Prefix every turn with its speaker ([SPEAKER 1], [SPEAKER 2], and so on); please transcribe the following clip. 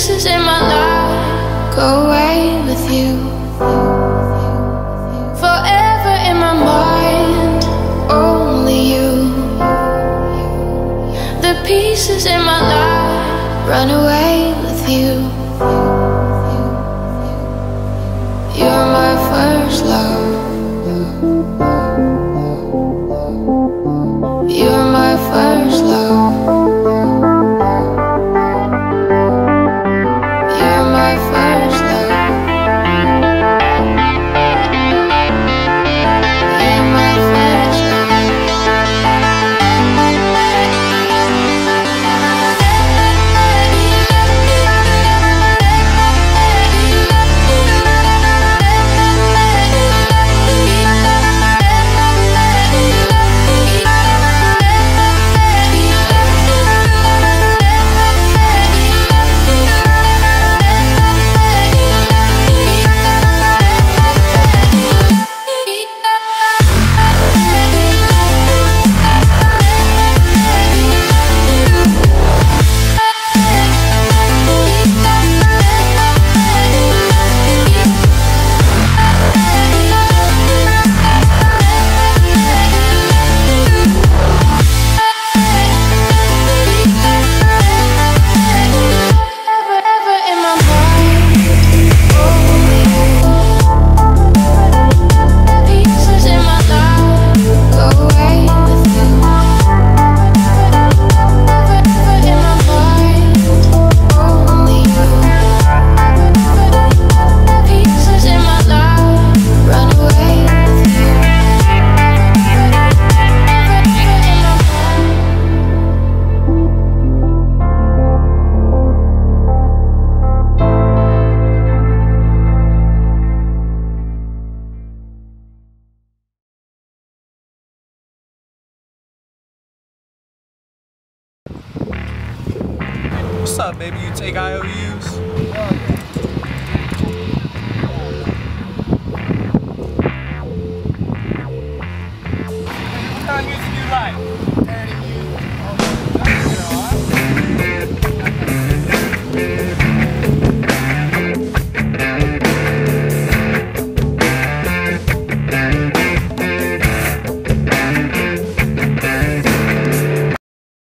[SPEAKER 1] pieces in my life go away with you. Forever in my mind, only you. The pieces in my life run away with you. You're my first love. You're my first love. You're my first love. You're my first love.
[SPEAKER 2] What's up, baby? You take IOUs?